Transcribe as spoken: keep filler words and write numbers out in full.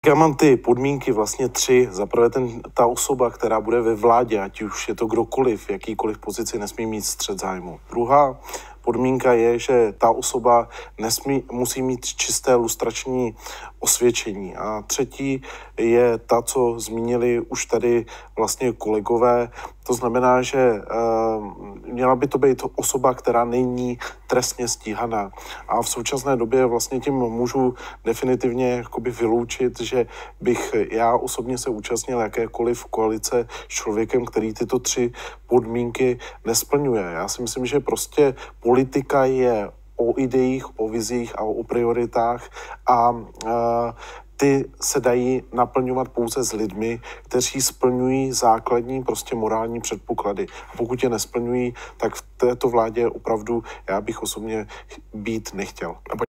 Já mám ty podmínky vlastně tři. Za prvé ten, ta osoba, která bude ve vládě, ať už je to kdokoliv, v jakýkoliv pozici, nesmí mít střet zájmu. Druhá podmínka je, že ta osoba nesmí, musí mít čisté lustrační osvědčení. A třetí je ta, co zmínili už tady vlastně kolegové. To znamená, že uh, měla by to být osoba, která není trestně stíhaná. A v současné době vlastně tím můžu definitivně jakoby vyloučit, že bych já osobně se účastnil jakékoliv koalice s člověkem, který tyto tři podmínky nesplňuje. Já si myslím, že prostě politika je o ideích, o vizích a o prioritách a uh, ty se dají naplňovat pouze s lidmi, kteří splňují základní prostě morální předpoklady. A pokud je nesplňují, tak v této vládě opravdu já bych osobně být nechtěl.